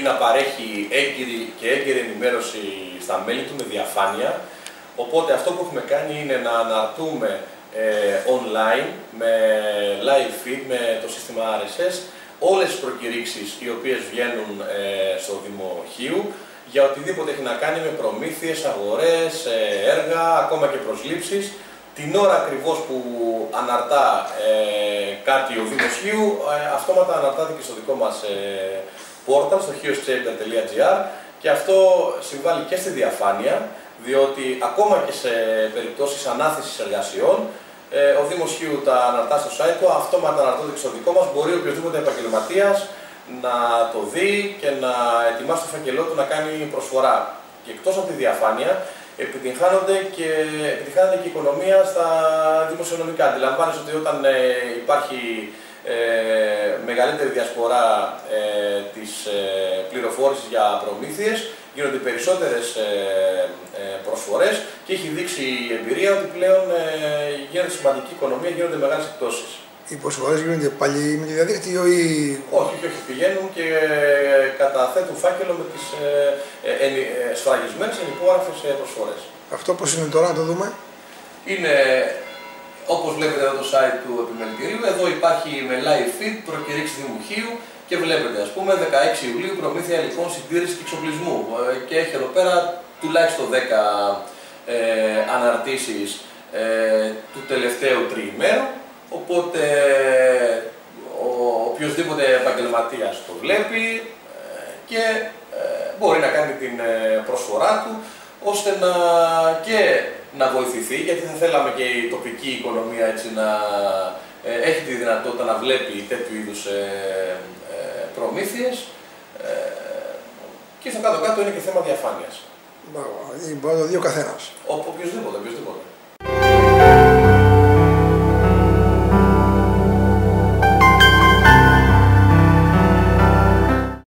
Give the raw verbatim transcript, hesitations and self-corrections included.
να παρέχει έγκυρη και έγκυρη ενημέρωση στα μέλη του με διαφάνεια. Οπότε αυτό που έχουμε κάνει είναι να αναρτούμε ε, online με live feed, με το σύστημα αρ ες ες, όλες τις προκηρύξεις οι οποίες βγαίνουν ε, στο Δήμο Χίου για οτιδήποτε έχει να κάνει με προμήθειες, αγορές, ε, έργα, ακόμα και προσλήψεις. Την ώρα ακριβώς που αναρτά ε, κάτι ο Δήμος Χίου, ε, αυτόματα αναρτάται και στο δικό μας ε, portal, στο hios chamber τελεία gr, και αυτό συμβάλλει και στη διαφάνεια, διότι ακόμα και σε περιπτώσεις ανάθεσης εργασιών, ε, ο Δήμος Χίου τα αναρτά στο site του, αυτόματα αναρτώνται και στο δικό μας, μπορεί οποιοδήποτε επαγγελματίας να το δει και να ετοιμάσει το φάκελό του να κάνει προσφορά. Και εκτός από τη διαφάνεια, επιτυγχάνονται και, επιτυγχάνεται και η οικονομία στα δημοσιονομικά. Αντιλαμβάνεσαι ότι όταν ε, υπάρχει ε, μεγαλύτερη διασπορά ε, της ε, πληροφόρησης για προμήθειες, γίνονται περισσότερες ε, ε, προσφορές και έχει δείξει η εμπειρία ότι πλέον ε, γίνεται σημαντική οικονομία, γίνονται μεγάλες εκπτώσεις. Οι προσφορές γίνονται πάλι με το διαδίκτυο ή... Όχι, όχι, όχι. Πηγαίνουν και καταθέτουν φάκελο με τις ε, ε, ε, σφραγισμένες ενυπόγραφες προσφορές. Αυτό πώς είναι τώρα, να το δούμε. Είναι, όπως βλέπετε εδώ το site του επιμελητηρίου, εδώ υπάρχει με live feed προκηρύξεις Δήμου Χίου και βλέπετε, ας πούμε, δεκαέξι Ιουλίου προμήθεια υλικών συντήρησης και εξοπλισμού. Και έχει εδώ πέρα τουλάχιστον δέκα ε, αναρτήσεις ε, του τελευταίου τριημέρου. Οπότε ο οποιοσδήποτε επαγγελματίας το βλέπει και μπορεί να κάνει την προσφορά του ώστε να, και να βοηθηθεί, γιατί θα θέλαμε και η τοπική οικονομία έτσι να έχει τη δυνατότητα να βλέπει τέτοιου είδους προμήθειες και στο κάτω-κάτω είναι και θέμα διαφάνειας. Μπορεί να το δει ο καθένας. Οποιοσδήποτε, οποιοσδήποτε.